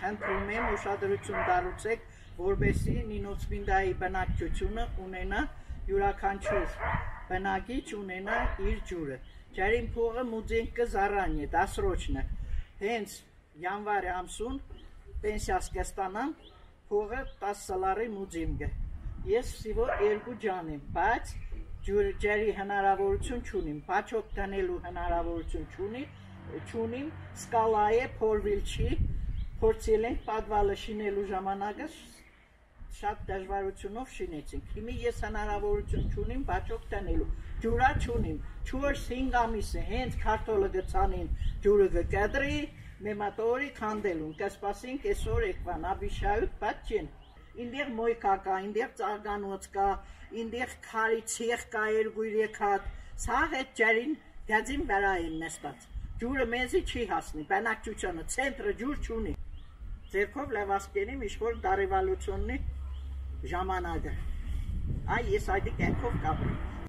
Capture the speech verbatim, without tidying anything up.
խնդրում եմ ուշադրություն դարձեք, որպեսզի Նինոցմինդայի բնակչությունը ունենա յուրաքանչյուր բնակիչ ունենա իր ջուրը։ Ջրին փողը մուծինքը զառանյե դասրոչնը։ Հենց յանվար ամսուն պենսիաս կստանամ փողը տասը սալարի մուծիմգը։ Ես սիվո երկու ջան եմ, բայց ջրի հնարավորություն չունիմ, բաչոք տնելու հնարավորություն չունի, չունիմ, սկալա է, փորվիլ չի, փորձել ենք պատվալը շինելու ժամանակը շատ դժվարությունով շինեցինք։ Հիմա ես հնարավորություն չունիմ բաչոք տնելու, ջուրա չունիմ, չորս-հինգ ամիս է, հենց քարտոլը գցանին ջուրը գկադրի, մեմատորի քանդելուն, կսպասենք այսօր եկվան, աբիշայութ, բայց չեն։ Ինդեղ մոյկա կա, ինդեղ ծաղկանոց կա, ինդեղ քարի ցիխ կա, երկու-երեք հատ, սաղ այդ ջրին գազին վրա են նստած։ Ջուրը մեզի չի հասնի, բնակչությունը, ցենտրը ջուր չունի։ Ձերքով լավասկենիմ ինչ-որ դարիվալություննի ժամանակը։ Այ ես այդ կյանքով կապրի։